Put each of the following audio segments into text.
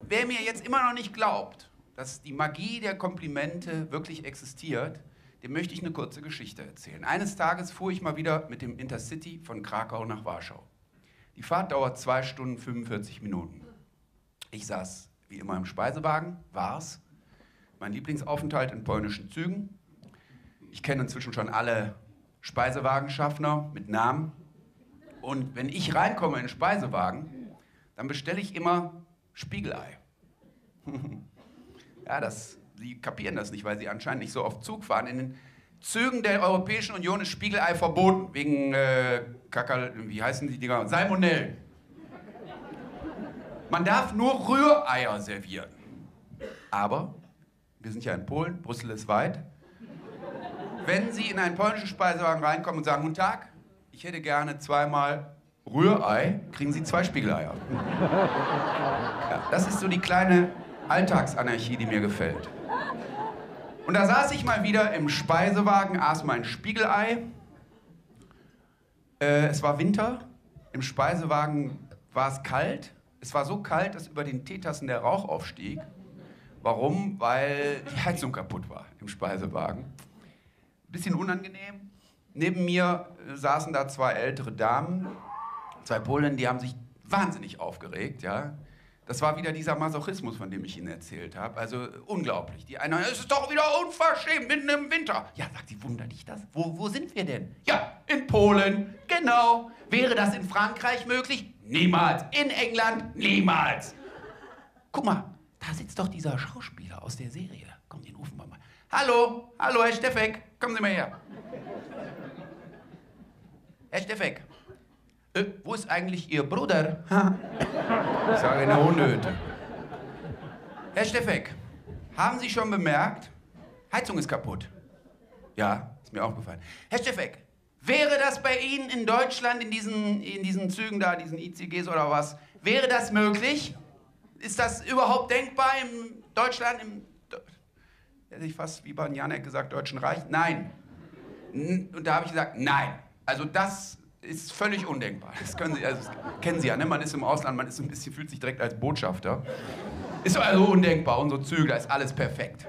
wer mir jetzt immer noch nicht glaubt, dass die Magie der Komplimente wirklich existiert, dem möchte ich eine kurze Geschichte erzählen. Eines Tages fuhr ich mal wieder mit dem Intercity von Krakau nach Warschau. Die Fahrt dauert 2 Stunden 45 Minuten. Ich saß wie immer im Speisewagen, war's. Mein Lieblingsaufenthalt in polnischen Zügen. Ich kenne inzwischen schon alle Speisewagenschaffner mit Namen. Und wenn ich reinkomme in den Speisewagen, dann bestelle ich immer Spiegelei. Ja, sie kapieren das nicht, weil sie anscheinend nicht so oft Zug fahren. In den Zügen der Europäischen Union ist Spiegelei verboten, wegen wie heißen die Dinger? Salmonellen. Man darf nur Rühreier servieren. Aber, wir sind ja in Polen, Brüssel ist weit. Wenn Sie in einen polnischen Speisewagen reinkommen und sagen, guten Tag, ich hätte gerne 2-mal Rührei, kriegen Sie 2 Spiegeleier. Ja, das ist so die kleine Alltagsanarchie, die mir gefällt. Und da saß ich mal wieder im Speisewagen, aß mein Spiegelei. Es war Winter, im Speisewagen war es kalt. Es war so kalt, dass über den Teetassen der Rauch aufstieg. Warum? Weil die Heizung kaputt war im Speisewagen. Bisschen unangenehm. Neben mir saßen da 2 ältere Damen, 2 Polen, die haben sich wahnsinnig aufgeregt, ja. Das war wieder dieser Masochismus, von dem ich Ihnen erzählt habe. Also unglaublich. Die eine, es ist doch wieder unverschämt, mitten im Winter. Ja, sagt sie, wundert dich das? Wo sind wir denn? Ja, in Polen, genau. Wäre das in Frankreich möglich? Niemals. In England? Niemals. Guck mal, da sitzt doch dieser Schauspieler aus der Serie. Komm, den rufen wir mal. Hallo, hallo, Herr Steffeck, kommen Sie mal her. Herr Steffeck, wo ist eigentlich Ihr Bruder? Ich sage in der Hundehütte. Herr Steffeck, haben Sie schon bemerkt, Heizung ist kaputt? Ja, ist mir aufgefallen. Herr Steffeck, wäre das bei Ihnen in Deutschland, in diesen Zügen da, diesen ICGs oder was, wäre das möglich? Ist das überhaupt denkbar in Deutschland, hätte ich fast wie Banjanek gesagt, Deutschen Reich? Nein. Und da habe ich gesagt, nein. Also das ist völlig undenkbar. Das können Sie, also das kennen Sie ja, ne? Man ist im Ausland, man ist ein bisschen, fühlt sich direkt als Botschafter. Ist also undenkbar, unsere Züge, da ist alles perfekt.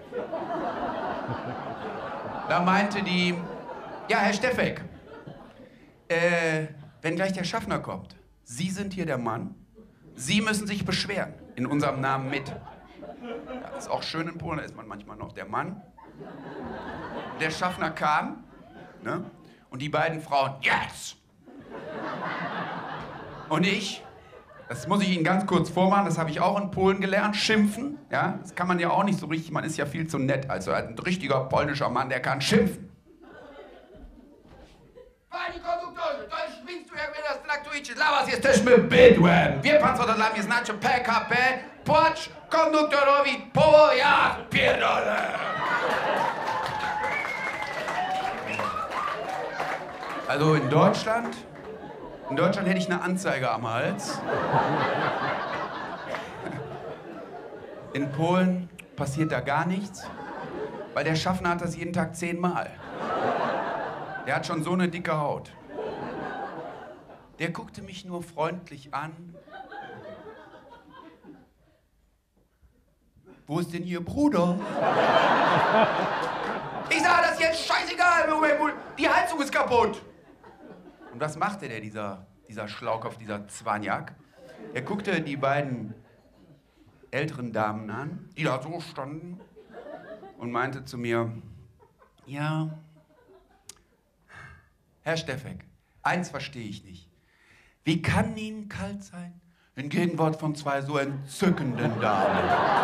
Da meinte die, ja, Herr Steffeck, wenn gleich der Schaffner kommt, Sie sind hier der Mann, Sie müssen sich beschweren, in unserem Namen mit. Ja, das ist auch schön in Polen, da ist man manchmal noch der Mann. Der Schaffner kam, ne? Und die beiden Frauen, yes! Und ich, das muss ich Ihnen ganz kurz vormachen, das habe ich auch in Polen gelernt, schimpfen. Ja? Das kann man ja auch nicht so richtig, man ist ja viel zu nett. Also ein richtiger polnischer Mann, der kann schimpfen. Pani konduktorze, to już nic tu jak wy nas traktujecie, dla was jesteśmy bydłem. Wie pan co to dla mnie znaczy PKP? Płacz konduktorowi po ja pierdolę. Also in Deutschland hätte ich eine Anzeige am Hals. In Polen passiert da gar nichts, weil der Schaffner hat das jeden Tag 10-mal. Der hat schon so eine dicke Haut. Der guckte mich nur freundlich an. Wo ist denn Ihr Bruder? Ich sage, das ist jetzt scheißegal, die Heizung ist kaputt. Und was machte der, dieser Schlaukopf, dieser Zwaniak? Er guckte die beiden älteren Damen an, die da so standen, und meinte zu mir, ja, Herr Steffeck, eins verstehe ich nicht. Wie kann Ihnen kalt sein in Gegenwart von 2 so entzückenden Damen?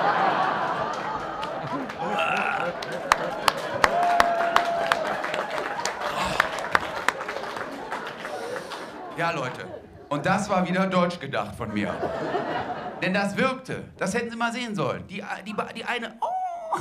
Ja, Leute, und das war wieder deutsch gedacht von mir. Denn das wirkte, das hätten Sie mal sehen sollen. Die eine, oh.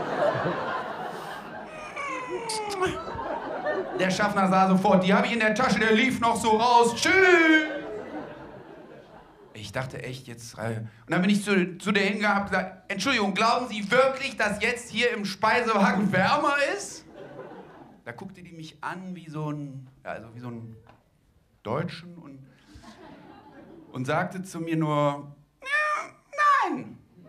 Der Schaffner sah sofort, die habe ich in der Tasche, der lief noch so raus. Tschüss! Ich dachte echt, jetzt... Und dann bin ich zu der hingegangen und habe gesagt, Entschuldigung, glauben Sie wirklich, dass jetzt hier im Speisewagen wärmer ist? Da guckte die mich an wie so ein Deutschen und sagte zu mir nur, ja, nein,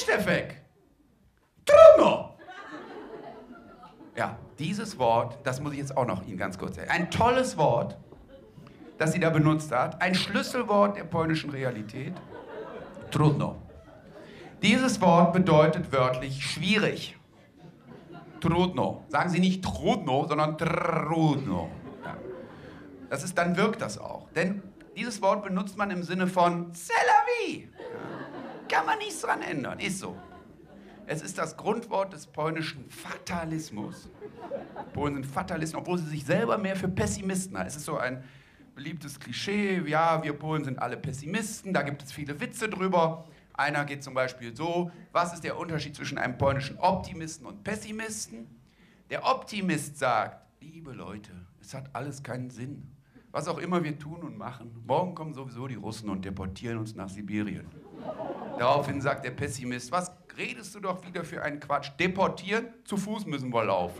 Stefek. Trudno. Ja, dieses Wort, das muss ich jetzt auch noch Ihnen ganz kurz sagen. Ein tolles Wort, das sie da benutzt hat. Ein Schlüsselwort der polnischen Realität. Trudno. Dieses Wort bedeutet wörtlich schwierig. Trudno. Sagen Sie nicht trudno, sondern trudno. Ja. Dann wirkt das auch. Denn dieses Wort benutzt man im Sinne von c'est la vie. Ja. Kann man nichts dran ändern, ist so. Es ist das Grundwort des polnischen Fatalismus. Polen sind Fatalisten, obwohl sie sich selber mehr für Pessimisten halten. Es ist so ein beliebtes Klischee, ja, wir Polen sind alle Pessimisten, da gibt es viele Witze drüber. Einer geht zum Beispiel so: Was ist der Unterschied zwischen einem polnischen Optimisten und Pessimisten? Der Optimist sagt: Liebe Leute, es hat alles keinen Sinn. Was auch immer wir tun und machen, morgen kommen sowieso die Russen und deportieren uns nach Sibirien. Daraufhin sagt der Pessimist: Was redest du doch wieder für einen Quatsch? Deportieren? Zu Fuß müssen wir laufen.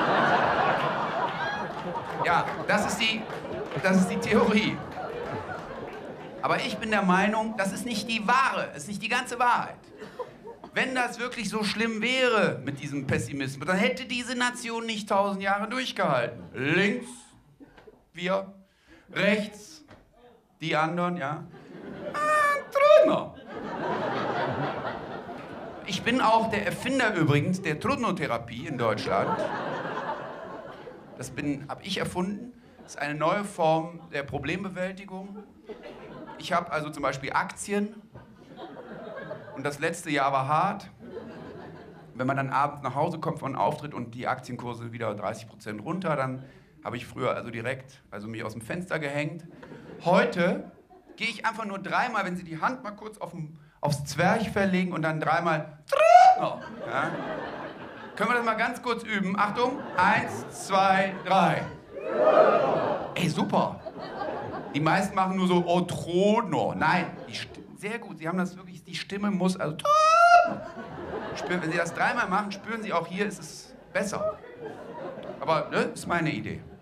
Ja, das ist die Theorie. Aber ich bin der Meinung, das ist nicht die wahre, es ist nicht die ganze Wahrheit. Wenn das wirklich so schlimm wäre mit diesem Pessimismus, dann hätte diese Nation nicht 1000 Jahre durchgehalten. Links, wir, rechts, die anderen, ja. Trudno. Ich bin auch der Erfinder übrigens der Trudno-Therapie in Deutschland. Das habe ich erfunden. Das ist eine neue Form der Problembewältigung. Ich habe also zum Beispiel Aktien und das letzte Jahr war hart. Wenn man dann abends nach Hause kommt von einem Auftritt und die Aktienkurse wieder 30% runter, dann habe ich früher also direkt mich aus dem Fenster gehängt. Heute gehe ich einfach nur dreimal, wenn Sie die Hand mal kurz aufs Zwerchfell legen und dann dreimal. Ja. Können wir das mal ganz kurz üben? Achtung, 1, 2, 3. Ey, super. Die meisten machen nur so, oh, Trudno. Nein, sehr gut, Sie haben das wirklich, die Stimme muss, also, wenn Sie das dreimal machen, spüren Sie auch hier, ist es besser. Aber, ne, ist meine Idee.